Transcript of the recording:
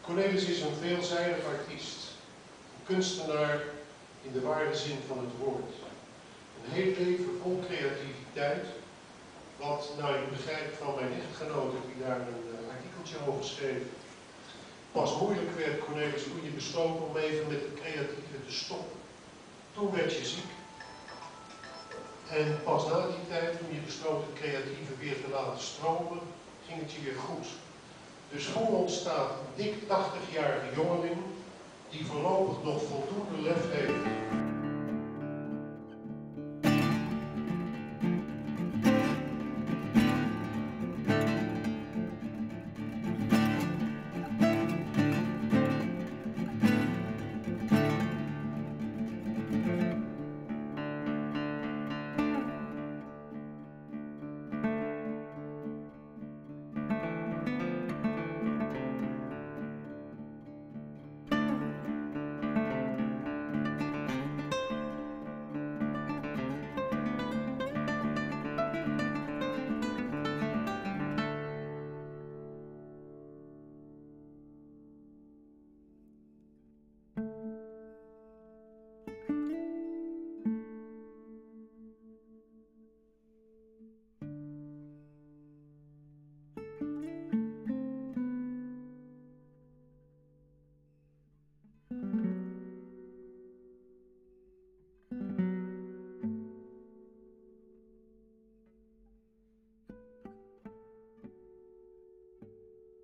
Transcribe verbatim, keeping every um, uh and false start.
Cornelis is een veelzijdig artiest, een kunstenaar in de ware zin van het woord. Een heel leven vol creativiteit, wat, nou ik begrijp van mijn echtgenote die daar een uh, artikeltje over schreef, pas moeilijk werd, Cornelis, toen je besloot om even met het creatieve te stoppen. Toen werd je ziek. En pas na die tijd, toen je besloot het creatieve weer te laten stromen, ging het je weer goed. Dus voor ons staat een dik tachtigjarige jongeling die voorlopig nog voldoende lef heeft